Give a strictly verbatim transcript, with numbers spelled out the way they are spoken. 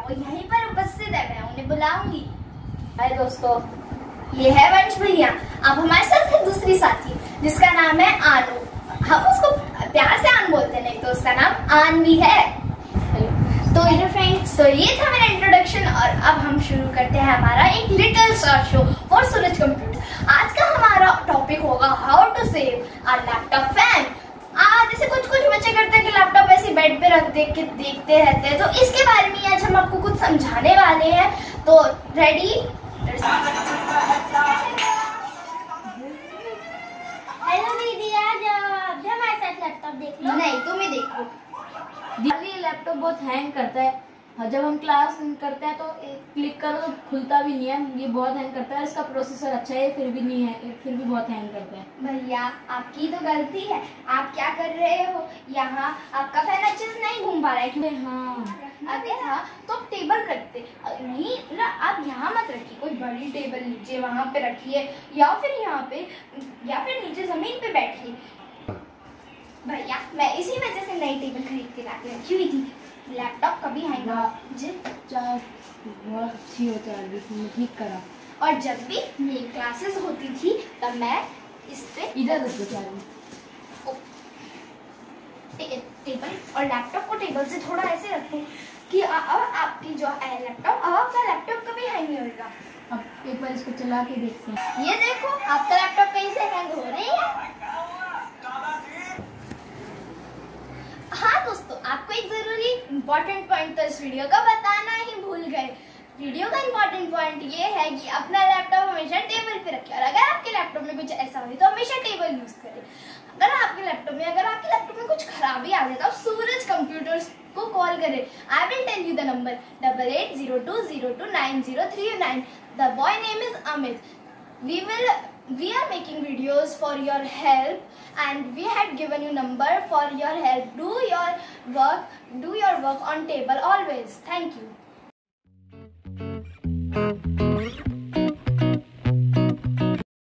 वो यहीं पर उपस्थित है, मैं उन्हें बुलाऊंगी। हाय दोस्तों, ये है वंश भैया। अब हमारे साथ है दूसरी साथी जिसका नाम है आनू। हम उसको प्यार से आन बोलते, नहीं तो उसका नाम आन भी है। तो ये फ्रेंड्स, तो ये था मेरा इंट्रोडक्शन और अब हम शुरू करते हैं हमारा एक little star show for Suraj computer. आज का हमारा टॉपिक होगा how to save our laptop fan. आज जैसे कुछ कुछ बच्चे करते हैं कि लैपटॉप ऐसे बेड पे रख दे के देखते रहते हैं, तो इसके बारे में आज हम आपको कुछ समझाने वाले हैं। तो रेडी? हेलो दीदी, आ जाओ, आप भी हमारे साथ लैपटॉप देख लो। नहीं, तुम ही देखो। ये लैपटॉप बहुत हैंग करता है और जब हम क्लास करते हैं तो क्लिक करो तो खुलता भी नहीं है। ये बहुत हैंग करता है। इसका प्रोसेसर अच्छा है, फिर भी नहीं है, फिर भी बहुत हैंग करता है। भैया, आपकी तो गलती है। आप क्या कर रहे हो, यहाँ आपका फैन अच्छे से नहीं घूम पा रहा है क्योंकि हाँ, अगर था तो आप टेबल रखते, नहीं ना, आप यहाँ मत रखिए। कोई बड़ी टेबल लीजिए, वहाँ पे रखिए, या फिर यहाँ पे, या फिर नीचे जमीन पे बैठिए। भैया, मैं इसी वजह से नई टेबल खरीद के लाके रखी हुई थी। लैपटॉप कभी हैंग ना हो। बहुत अच्छी हो चार्ज, ठीक करा। और जब भी मेरी क्लासेस होती थी तब मैं इस पे इधर रखो चार्ज। टेबल और लैपटॉप को टेबल से थोड़ा ऐसे रखो कि अब आपकी जो है लैपटॉप, अब आपका लैपटॉप कभी हैंग नहीं होगा। अब एक बार इसको चला के देखते हैं। ये देखो, आपका लैपटॉप कहीं से हैंग हो रही है। हाँ दोस्तों, आपको एक जरूरी इंपॉर्टेंट पॉइंट तो इस वीडियो का बताना ही भूल गए। वीडियो का इंपॉर्टेंट पॉइंट ये है कि अपना लैपटॉप हमेशा टेबल पे रखें, और अगर आपके लैपटॉप में कुछ ऐसा हो तो हमेशा टेबल यूज करें। अगर आपके लैपटॉप में अगर आपके लैपटॉप में कुछ खराबी आ जाए तो आप सूरज कंप्यूटर्स को कॉल करें। I will tell you the number double eight zero two zero two nine zero three nine. The boy name is Amit. We will we are making videos for your help and we had given you number for your help. Do your work, do your work on table always. Thank you.